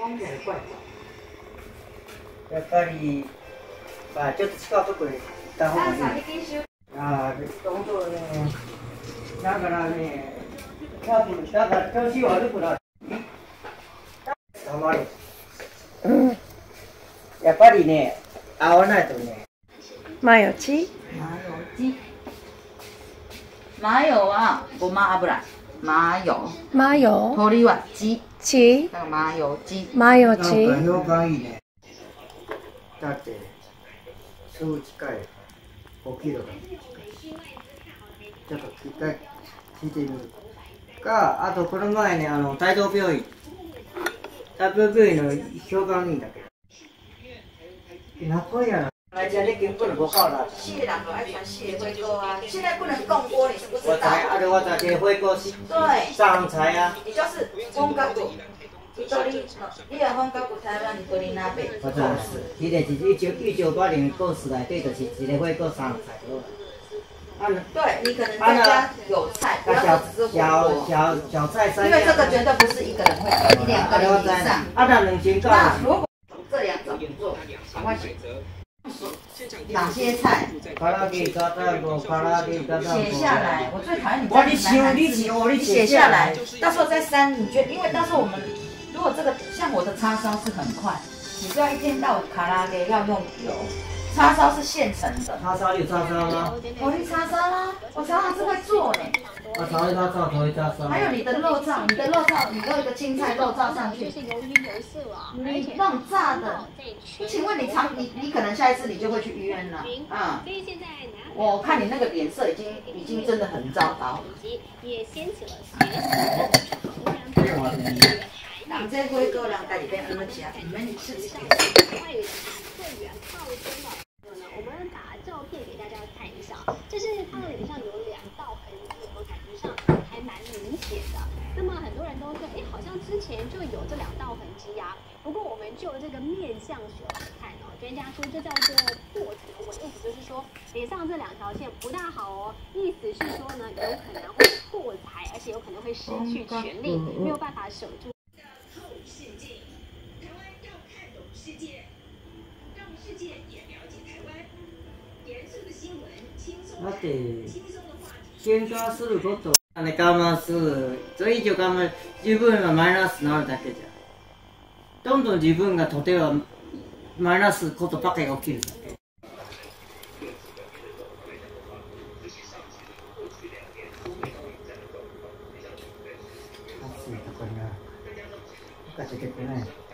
光起来怪怪。やっぱり、まあちょっと違うところに行った方がいい。ああ、本当ね。だからね、多分だから調子悪くなる。たまる。うん。やっぱりね、合わないとね。 麻油鸡。 麻油はごま油。麻油。 麻油。 鶏は鸡。 鸡。 だから麻油鸡。 麻油鸡。 なんか評判いいね。だって、すぐ近い。5キロだ。ちょっと一回聞いてみるか、あとこの前ね、大道病院。大道病院の評判いいんだけど。哪会呀？来家你根本不好啦。 细的两个爱穿细的灰锅啊，现在不能共锅，你是不知道。 我知，我知，这火锅是对， 上菜啊。 也就是风干骨，你若风干骨台湾你多哩那边。 我知，伊个是1980年故事内底，就是一个火锅上菜好。 对，你可能在家有菜，不要说只是火锅。 小菜三样。 因为这个绝对不是一个人会做，两个人以上。 那2000个。 那如果这两种做，赶快写。哪些菜？写下来，我最讨厌你在南韩字，写下来，到时候再删。你觉得？因为到时候我们如果这个像我的叉烧是很快，你知道一天到晚卡拉给要用油，叉烧是现成的。 叉烧有叉烧吗？ 我的叉烧啦，我常常是会做呢。 我炒一叉烧，炒一叉烧。 还有你的肉燥，你弄一个青菜肉燥上去。你那种炸的，请问你可能下一次你就会去医院了。嗯。我看你那个脸色已经真的很糟糕。也掀起了人这火锅人家里边怎么吃？你们吃几个？ 我们把照片给大家看一下，就是它的脸上有2道痕迹，我感觉上还蛮明显的。那么很多人都说，哎，好像之前就有这2道痕迹呀。不过我们就这个面相学来看哦，专家说这叫做破条纹，意思就是说脸上这2条线不大好哦，意思是说呢，有可能会破财，而且有可能会失去权利，没有办法守住。 透世界，台湾要看懂世界，让世界也了解台湾。严肃的新闻，轻松的话题。 喧嘩すること。我慢する。それ以上我慢、自分がマイナスになるだけじゃ。どんどん自分がとてはマイナスことばかりが起きるだけ。暑いところにある。かちゃけてない。